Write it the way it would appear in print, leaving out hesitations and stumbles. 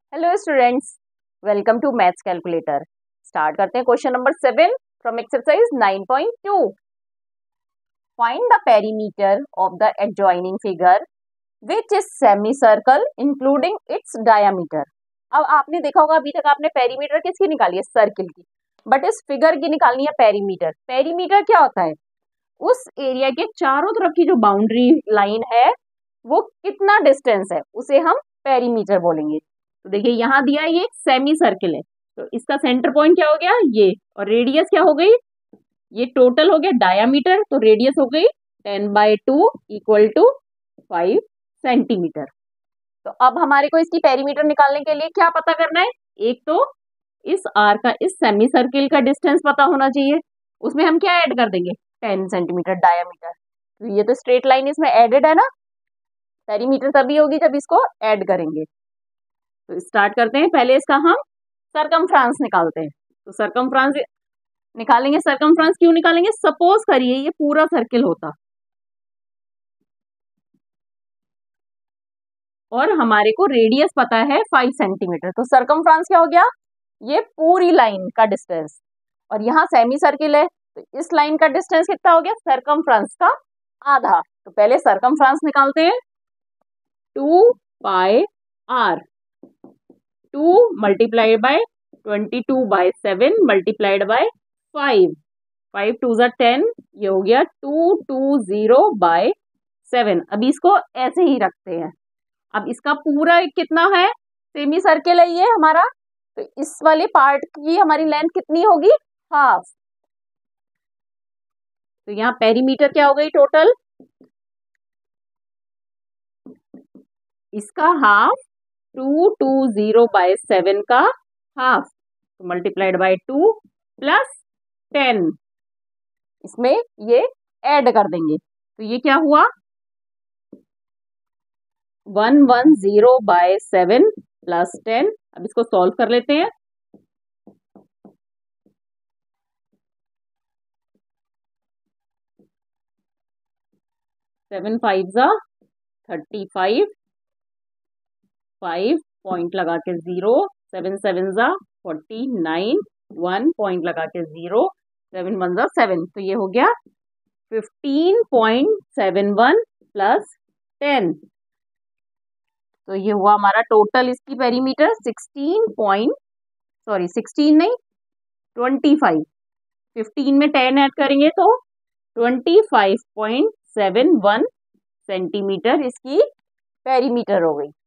Hello students, welcome to maths calculator. Start करते हैं question number 7 from exercise 9.2। Find the perimeter of the adjoining figure which is semi circle including its diameter. अब आपने देखा होगा अभी तक आपने पेरीमीटर किसकी निकाली है, सर्किल की, बट इस फिगर की निकालनी है पेरीमीटर। पेरीमीटर क्या होता है? उस एरिया के चारों तरफ की जो बाउंड्री लाइन है वो कितना डिस्टेंस है उसे हम पेरीमीटर बोलेंगे। तो देखिए यहाँ दिया है, ये एक सेमी सर्किल है, तो इसका सेंटर पॉइंट क्या हो गया ये, और रेडियस क्या हो गई, ये टोटल हो गया डायामीटर, तो रेडियस हो गई 10/2 इक्वल टू 5 सेंटीमीटर। तो अब हमारे को इसकी पेरीमीटर निकालने के लिए क्या पता करना है, एक तो इस आर का इस सेमी सर्किल का डिस्टेंस पता होना चाहिए, उसमें हम क्या ऐड कर देंगे 10 सेंटीमीटर डायामीटर। तो ये तो स्ट्रेट लाइन इसमें एडेड है ना, पेरीमीटर तभी होगी जब इसको ऐड करेंगे। तो स्टार्ट करते हैं, पहले इसका हम सरकमफ्रांस निकालते हैं। तो सरकमफ्रांस निकालेंगे, सरकमफ्रांस क्यों निकालेंगे, सपोज करिए ये पूरा सर्किल होता और हमारे को रेडियस पता है 5 सेंटीमीटर, तो सरकमफ्रांस क्या हो गया, ये पूरी लाइन का डिस्टेंस, और यहाँ सेमी सर्किल है तो इस लाइन का डिस्टेंस कितना हो गया, सरकमफ्रांस का आधा। तो पहले सरकमफ्रांस निकालते हैं, 2πr, 2 multiplied by 22/7 multiplied by 5, 5 2 10, ये हो गया 220/7। अभी इसको ऐसे ही रखते हैं। अब इसका पूरा कितना है, सेमी सर्किल है ये हमारा, तो इस वाले पार्ट की हमारी लेंथ कितनी होगी, हाफ। तो यहाँ पेरीमीटर क्या हो गई टोटल, इसका हाफ 220/7 का हाफ, तो मल्टीप्लाइड बाय 2 प्लस 10, इसमें ये ऐड कर देंगे, तो ये क्या हुआ 110/7 प्लस 10। अब इसको सॉल्व कर लेते हैं, सेवन 5 35, 5 पॉइंट लगा के 0, 7 7 49, 1 पॉइंट लगा के 0, 7 1 7, तो ये हो गया 15.71 प्लस 10। तो ये हुआ हमारा टोटल इसकी पेरीमीटर 16 नहीं 25, 15 में 10 ऐड करेंगे तो 25.71 सेंटीमीटर इसकी पेरीमीटर हो गई।